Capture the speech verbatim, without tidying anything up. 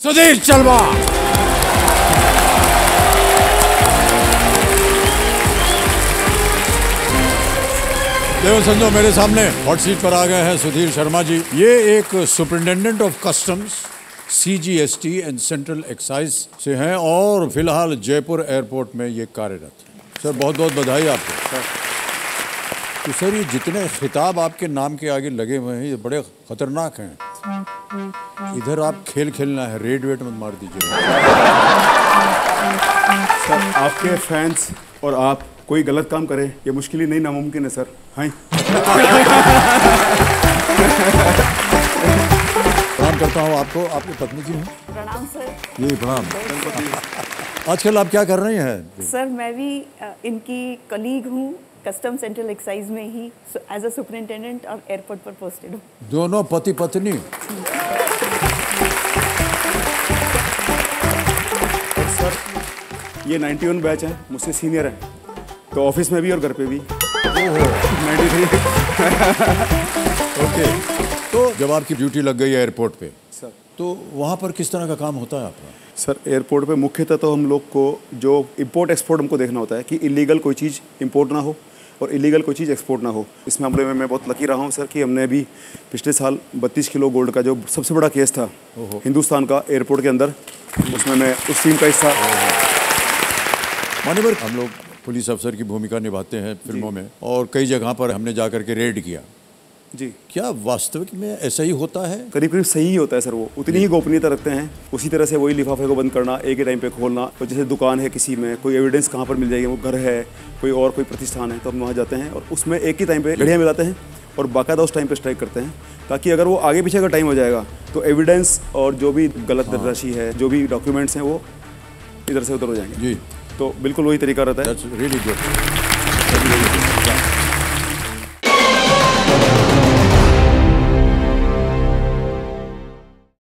सुधीर शर्मा। देखो संजो, मेरे सामने हॉट सीट पर आ गए हैं सुधीर शर्मा जी। ये एक superintendent of customs C G S T and central excise से हैं और फिलहाल जयपुर एयरपोर्ट में ये कार्यरत हैं। सर बहुत बहुत बधाई आपको। तो सर ये जितने खिताब आपके नाम के आगे लगे हुए हैं ये बड़े खतरनाक हैं। इधर आप खेल खेलना है, रेड वेट मत मार दीजिए। सर आपके फैंस और आप कोई गलत काम करे ये मुश्किल ही नहीं नामुमकिन है सर। हाँ प्रणाम करता हूँ आपको। आपकी पत्नी जी हैं? प्रणाम सर। जी प्रणाम। आजकल आप क्या कर रही हैं? सर मैं भी इनकी कलीग हूँ, कस्टम सेंट्रल एक्साइज में ही एज अ सुपरिटेंडेंट और एयरपोर्ट पर पोस्टेड हूँ। दोनों पति पत्नी? सर ये इक्यानवे बैच है, मुझसे सीनियर है, तो ऑफिस में भी और घर पे भी। तिरानवे। ओके, तो जब आपकी ड्यूटी लग गई एयरपोर्ट पे सर, तो वहाँ पर किस तरह का काम होता है आपका? सर एयरपोर्ट पे मुख्यतः तो हम लोग को जो इंपोर्ट एक्सपोर्ट हमको देखना होता है कि इलीगल कोई चीज़ इंपोर्ट ना हो और इलीगल कोई चीज़ एक्सपोर्ट ना हो। इस मामले में मैं बहुत लकी रहा हूँ सर कि हमने अभी पिछले साल बत्तीस किलो गोल्ड का जो सबसे बड़ा केस था हिंदुस्तान का एयरपोर्ट के अंदर, उसमें मैं उस टीम का हिस्सा। मान्यवर, हम लोग पुलिस अफसर की भूमिका निभाते हैं फिल्मों में और कई जगह पर हमने जा कर के रेड किया जी। क्या वास्तविक में ऐसा ही होता है? करीब करीब सही ही होता है सर। वो उतनी ही गोपनीयता रखते हैं, उसी तरह से वही लिफाफे को बंद करना, एक ही टाइम पे खोलना। और जैसे दुकान है किसी में, कोई एविडेंस कहाँ पर मिल जाएगी, वो घर है, कोई और कोई प्रतिष्ठान है, तो हम वहाँ जाते हैं और उसमें एक ही टाइम पे घड़ियाँ मिलाते हैं और बाकायदा उस टाइम पे स्ट्राइक करते हैं, ताकि अगर वो आगे पीछे का टाइम हो जाएगा तो एविडेंस और जो भी गलत राशि है, जो भी डॉक्यूमेंट्स हैं, वो इधर से उधर हो जाएंगे। जी, तो बिल्कुल वही तरीका रहता है। That's really good.